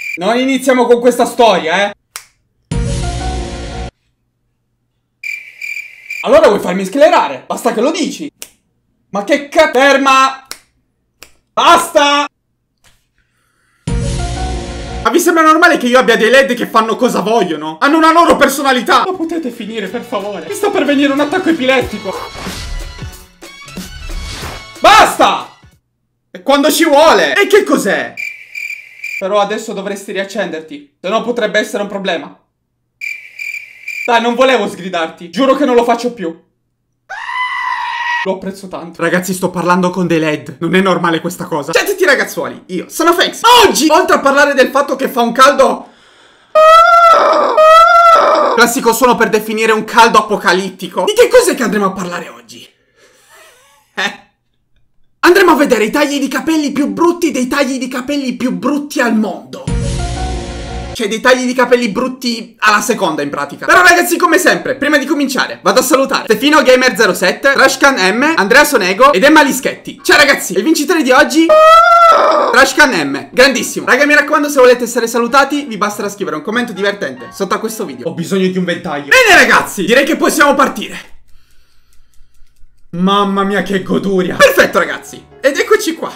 Non iniziamo con questa storia, eh. Allora vuoi farmi sclerare? Basta che lo dici. Ma che ferma! Basta! Ma vi sembra normale che io abbia dei LED che fanno cosa vogliono? Hanno una loro personalità! Ma potete finire, per favore? Mi sta per venire un attacco epilettico! Basta! E quando ci vuole! E che cos'è? Però adesso dovresti riaccenderti, se no potrebbe essere un problema. Dai, non volevo sgridarti. Giuro che non lo faccio più. Lo apprezzo tanto. Ragazzi, sto parlando con dei LED. Non è normale questa cosa. Ciao a tutti ragazzuoli, io sono Fex. Oggi, oltre a parlare del fatto che fa un caldo... classico suono per definire un caldo apocalittico. Di che cos'è che andremo a parlare oggi? Andremo a vedere i tagli di capelli più brutti dei tagli di capelli più brutti al mondo. Cioè dei tagli di capelli brutti alla seconda in pratica. Però ragazzi, come sempre, prima di cominciare vado a salutare Stefino Gamer 07, Trashcan M, Andrea Sonego ed Emma Lischetti. Ciao ragazzi, il vincitore di oggi Trashcan M, grandissimo. Raga, mi raccomando, se volete essere salutati vi basterà scrivere un commento divertente sotto a questo video. Ho bisogno di un ventaglio. Bene ragazzi, direi che possiamo partire. Mamma mia che goduria. Perfetto ragazzi, ed eccoci qua.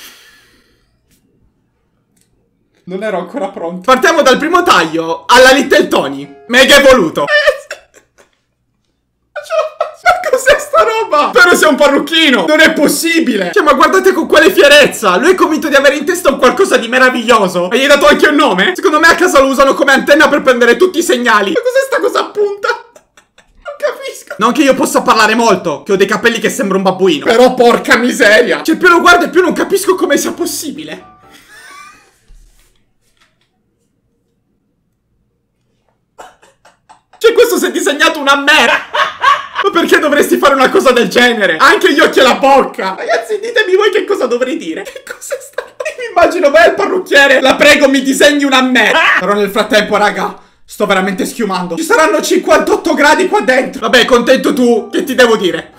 Non ero ancora pronto. Partiamo dal primo taglio alla Little Tony, mega evoluto. Ma cos'è sta roba? Spero sia un parrucchino. Non è possibile. Cioè, ma guardate con quale fierezza. Lui è convinto di avere in testa un qualcosa di meraviglioso. E gli hai dato anche un nome? Secondo me a casa lo usano come antenna per prendere tutti i segnali. Ma cos'è sta cosa a punta? Non capisco. Non che io possa parlare molto, che ho dei capelli che sembra un babbuino. Però porca miseria. Cioè, più lo guardo e più non capisco come sia possibile. Cioè, questo si è disegnato una merda. Ma perché dovresti fare una cosa del genere? Anche gli occhi e la bocca. Ragazzi, ditemi voi che cosa dovrei dire. Che cos'è sta? Mi immagino vai al parrucchiere. La prego, mi disegni una merda. Però nel frattempo, raga, sto veramente schiumando. Ci saranno 58 gradi qua dentro. Vabbè, contento tu. Che ti devo dire?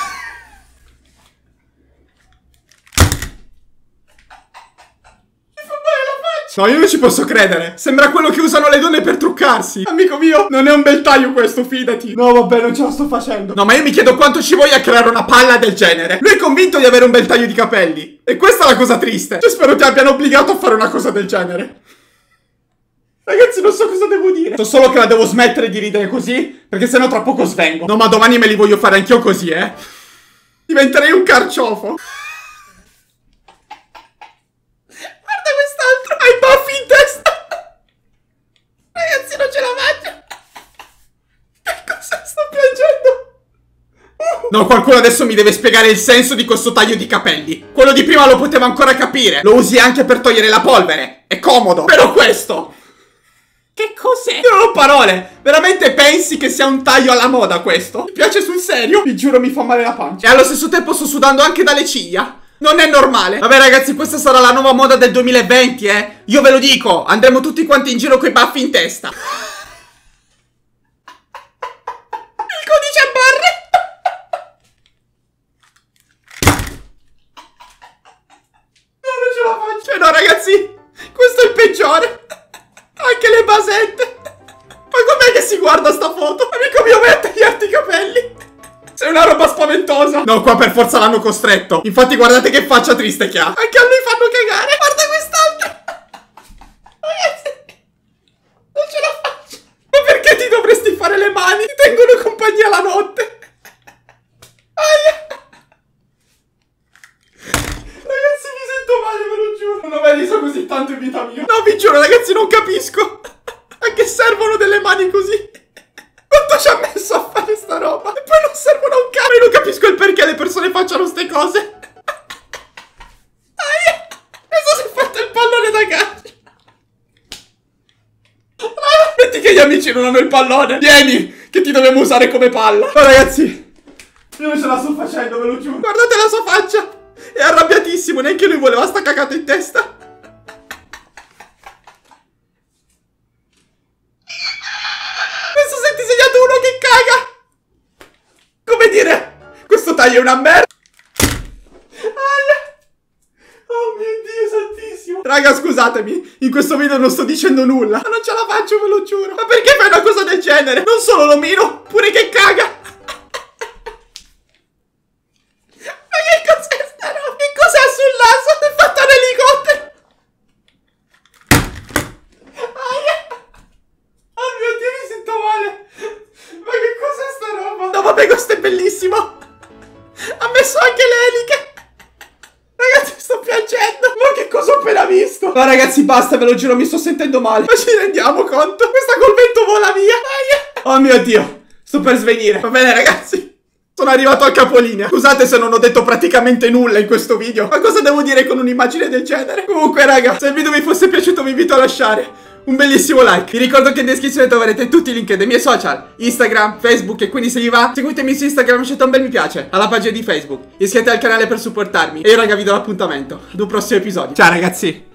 No, io non ci posso credere. Sembra quello che usano le donne per truccarsi. Amico mio, non è un bel taglio questo, fidati. No, vabbè, non ce la sto facendo. No, ma io mi chiedo quanto ci voglia creare una palla del genere. Lui è convinto di avere un bel taglio di capelli. E questa è la cosa triste. Cioè, spero ti abbiano obbligato a fare una cosa del genere. Ragazzi, non so cosa devo dire. So solo che la devo smettere di ridere così, perché sennò tra poco svengo. No, ma domani me li voglio fare anch'io così, eh. Diventerei un carciofo. Hai baffi in testa! Ragazzi, non ce la faccio! Che cosa sto piangendo? No, qualcuno adesso mi deve spiegare il senso di questo taglio di capelli. Quello di prima lo potevo ancora capire. Lo usi anche per togliere la polvere. È comodo. Però questo... che cos'è? Io non ho parole. Veramente pensi che sia un taglio alla moda questo? Mi piace sul serio? Vi giuro mi fa male la pancia. E allo stesso tempo sto sudando anche dalle ciglia. Non è normale. Vabbè ragazzi, questa sarà la nuova moda del 2020, eh. Io ve lo dico, andremo tutti quanti in giro coi baffi in testa. Il codice a barre. No, non ce la faccio. No ragazzi, questo è il peggiore. Anche le basette. Ma com'è che si guarda sta foto? Amico mio, vai a tagliarti i capelli. Sei una roba spaventosa. No, qua per forza l'hanno costretto. Infatti guardate che faccia triste che ha. Anche a lui fanno cagare. Guarda quest'altro. Ragazzi, non ce la faccio. Ma perché ti dovresti fare le mani? Ti tengono compagnia la notte. Aia. Ragazzi, mi sento male, ve lo giuro. Non ho mai riso così tanto in vita mia. No, vi giuro ragazzi, non capisco. A che servono delle mani così? Quanto ci ha messo a fare sta roba? E poi non servono a un cazzo. Io non capisco il perché le persone facciano ste cose. Aia. Adesso si è fatto il pallone da calcio. Metti che gli amici non hanno il pallone. Vieni, che ti dobbiamo usare come palla. Ma ragazzi, io non ce la sto facendo, ve lo giuro. Guardate la sua faccia. È arrabbiatissimo, neanche lui voleva sta cagata in testa. Uno che caga. Come dire, questo taglio è una merda. Oh mio Dio santissimo. bellissimo. Raga, scusatemi, in questo video non sto dicendo nulla, ma non ce la faccio, ve lo giuro. Ma perché fai una cosa del genere? Non solo l'omino, pure che caga. Ma che cos'è sta roba? Che cos'è sul naso? È fatta un elicottero. Oh mio Dio, mi sento male. Ma che cos'è sta roba? No vabbè, questo è bellissimo. Ha messo anche le eliche. Ragazzi, sto piangendo. Ma che cosa ho appena visto? Ma ragazzi, basta, ve lo giuro, mi sto sentendo male. Ma ci rendiamo conto? Questa col vento vola via. Oh mio Dio, sto per svenire. Va bene ragazzi, sono arrivato al capolinea. Scusate se non ho detto praticamente nulla in questo video, ma cosa devo dire con un'immagine del genere? Comunque raga, se il video vi fosse piaciuto vi invito a lasciare un bellissimo like. Vi ricordo che in descrizione troverete tutti i link dei miei social, Instagram, Facebook, e quindi se vi va seguitemi su Instagram e lasciate un bel mi piace alla pagina di Facebook. Iscrivetevi al canale per supportarmi. E io raga vi do l'appuntamento ad un prossimo episodio. Ciao ragazzi.